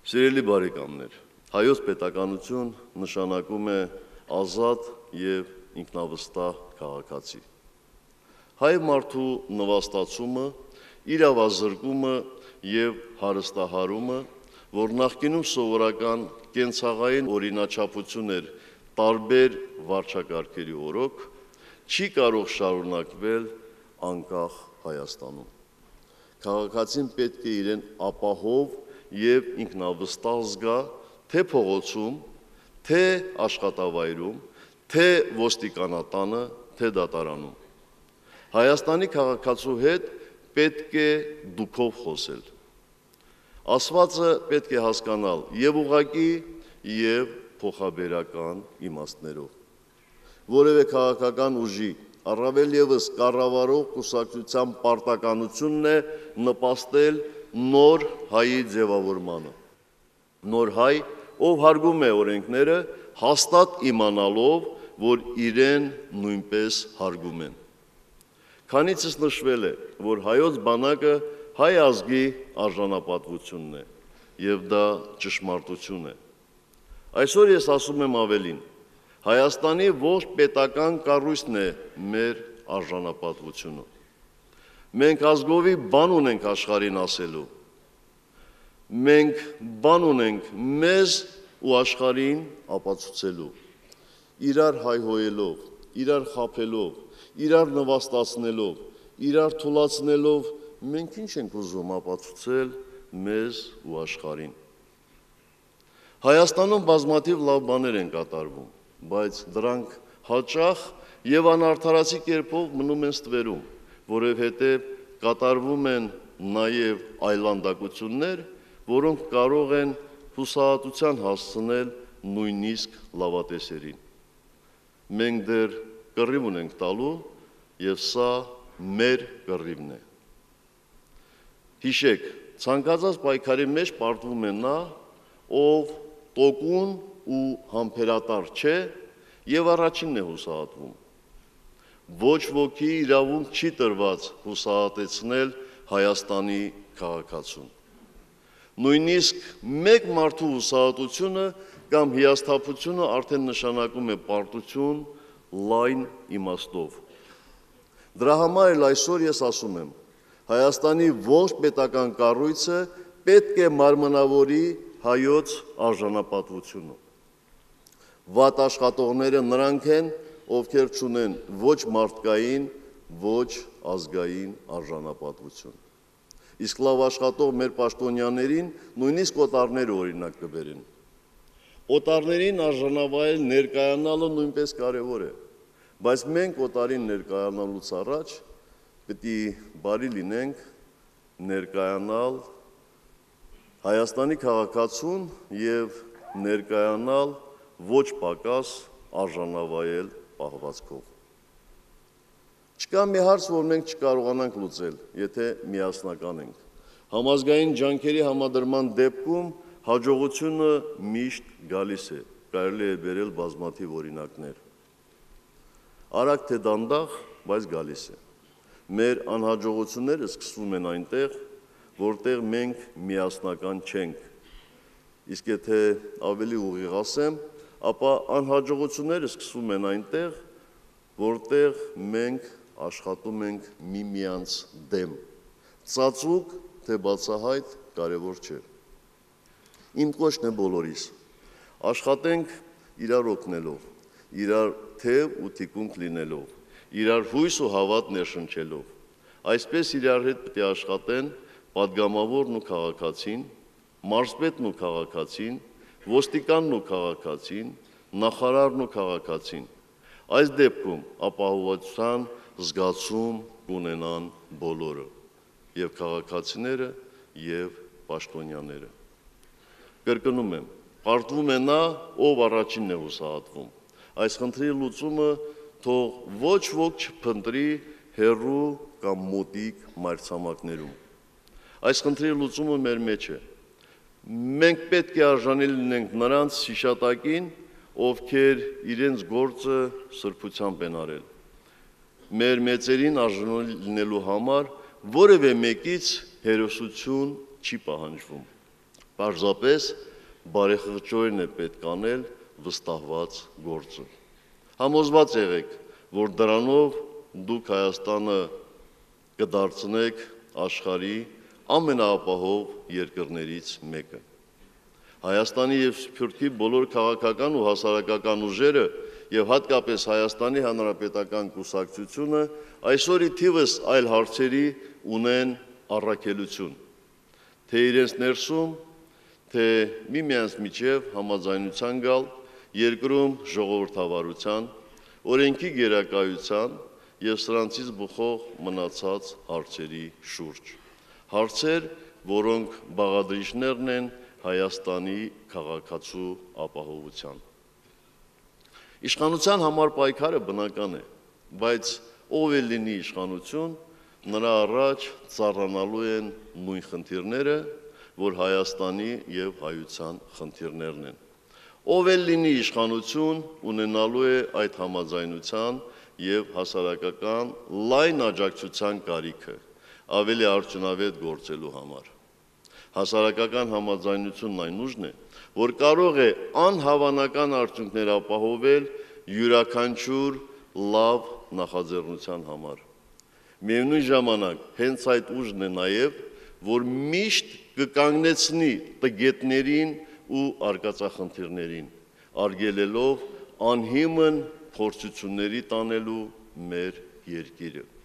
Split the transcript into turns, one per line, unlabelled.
Սիրելի բարեկամներ, հայոց պետականություն նշանակում է ազատ և ինքնավստահ քաղաքացի։ Հայ մարդու նվաստացումը, իրավազրկումը և հարստահարումը, որ նախկինում սովորական կենցաղային օրինաչափություն էր տարբեր վարչակարգերի օրոք, չի կարող շարունակվել անկախ Հայաստանում։ Քաղաքացին պետք է իրեն ապահով և ինքնավստահ զգա թե փողոցում, թե աշխատավայրում, թե ոստիկանատանը, թե դատարանում։ Հայաստանի քաղաքացու հետ պետք է դուքով խոսել։ Ասվածը պետք է հասկանալ և ուղղակի, և փոխաբերական իմաստներով։ Որևէ քաղաքական ուժի, առավել ևս կառավարող կուսակցության պարտականությունն է նպաստել նոր հայի ձևավորմանը։ Նոր հայ, ով հարգում է օրենքները, հաստատ իմանալով, որ իրեն նույնպես հարգում են։ Քանիցս նշվել է, որ հայոց բանակը հայ ազգի արժանապատվությունն է, և դա ճշմարտություն է։ Այսօր ես ասում եմ ավելին, Հայաստանի ողջ պետական կառույցն է մեր արժանապատվությունը։ Մենք ազգովի բան ունենք աշխարհին ասելու։ Մենք բան ունենք մեզ ու աշխարհին ապացուցելու։ Իրար հայհոյելով, իրար խաբելով, իրար նվաստացնելով, իրար թուլացնելով, մենք ինչ ենք ուզում ապացուցել մեզ ու աշխարհին։ Հայաստանում բազմաթիվ լավ բաներ են կատարվում, բայց դրանք հաճախ և անարդարացի կերպով մնում են ստվերում, որովհետև կատարվում են նաև այլանդակություններ, որոնք կարող են հուսահատության հասցնել նույնիսկ լավատեսերին։ Մենք դեռ կռիվ ունենք տալու, և սա մեր կռիվն է։ Հիշեք, ցանկացած պայքարի մեջ պարտվում է նա, ով տոկուն ու համբերատար չէ և առաջինն է հուսահատվում։ Ոչ ոքի իրավունք չի տրված հուսահատեցնել Հայաստանի քաղաքացուն։ Նույնիսկ մեկ մարդու հուսահատությունը կամ հիասթափությունը արդեն նշանակում է պարտություն լայն իմաստով։ Դրա համար էլ այսօր ես ասում եմ, Հայաստանի ողջ պետական կառույցը պետք է մարմնավորի հայոց արժանապատվությունը։ Վատ աշխատողները նրանք են, ովքեր չունեն ոչ մարդկային, ոչ ազգային արժանապատվություն։ Իսկ լավ աշխատող մեր պաշտոնյաներին նույնիսկ օտարները օրինակ կբերեն։ Օտարներին արժանավայել ներկայանալը նույնպես կարևոր է, բայց մենք օտարին ներկայանալուց առաջ պետք է բարի լինենք ներկայանալ Հայաստանի քաղաքացուն և ներկայանալ ոչ պակաս արժանավայել պահվածքով։ Չկա մի հարց, որ մենք չկարողանանք լուծել, եթե միասնական ենք։ Համազգային ջանքերի համադրման դեպքում հաջողությունը միշտ գալիս է, կարելի է բերել բազմաթիվ օրինակներ։ Արագ թե դանդաղ, բայց գալիս է։ Մեր անհաջողությունները սկսվում են այնտեղ, որտեղ մենք միասնական չենք։ Իսկ եթե ավելի ուղիղ ասեմ, ապա անհաջողությունները սկսվում են այնտեղ, որտեղ մենք աշխատում ենք միմյանց դեմ։ Ծածուկ թե բացահայտ կարևոր չէ։ Իմ կոչն է բոլորիս։ Աշխատենք իրար օգնելով, իրար թև ու թիկունք լինելով, իրար հույս ու հավատ ներշնչելով։ Այսպես իրար հետ պետք է աշխատեն պատգամավորն ու քաղաքացին, մարզպետն ու քաղաքացին, ոստիկանն ու քաղաքացին, նախարարն ու քաղաքացին։ Այս դեպքում ապահովության զգացում կունենան բոլորը, և քաղաքացիները, և պաշտոնյաները։ Կրկնում եմ, պարտվում է նա, ով առաջինն է հուսահատվում։ Այս խնդրի լուծումը թող ոչ ոք չփնտրի հեռու կամ մոտիկ մայրցամաքներում։ Այս խնդրի լուծումը մեր մեջ է։ Մենք պետք է արժանի լինենք նրանց հիշատակին, ովքեր իրենց գործը սրբությամբ են արել։ Մեր մեծերին արժանի լինելու համար որևէ մեկից հերոսություն չի պահանջվում։ Պարզապես բարեխղճորեն է պետք անել վստահված գործը։ Համոզված եղեք, որ դրանով դուք Հայաստանը կդարձնեք աշխարհի ամենաապահով երկրներից մեկը։ Հայաստանի եւ Սփյուռքի բոլոր քաղաքական ու հասարակական ուժերը եւ հատկապես Հայաստանի Հանրապետական կուսակցությունը այսօր ի թիվս այլ հարցերի ունեն առաքելություն, թե իրենց ներսում, թե միմյանց միջև համաձայնության գալ երկրում ժողովրդավարության, օրենքի գերակայության եւ սրանցից բխող մնացած հարցերի շուրջ։ Հարցեր, որոնք բաղադրիչներն են Հայաստանի քաղաքացու ապահովության։ Իշխանության համար պայքարը բնական է, բայց ով էլ լինի իշխանություն, նրա առաջ ծառանալու են նույն խնդիրները, որ Հայաստանի եւ հայության խնդիրներն են։ Ով էլ լինի իշխանություն, ունենալու է այդ համաձայնության եւ հասարակական լայն աջակցության կարիքը, ավելի արդյունավետ գործելու համար։ Հասարակական համաձայնությունն այն ուժն է, որ կարող է անհավանական արդյունքներ ապահովել յուրաքանչյուր լավ նախաձեռնության համար։ Միևնույն ժամանակ հենց այդ ուժն է նաև, որ միշտ կկանգնեցնի տգետներին ու արկածախնդիրներին, արգելելով անհիմն փորձությունների տանելու մեր երկիրը։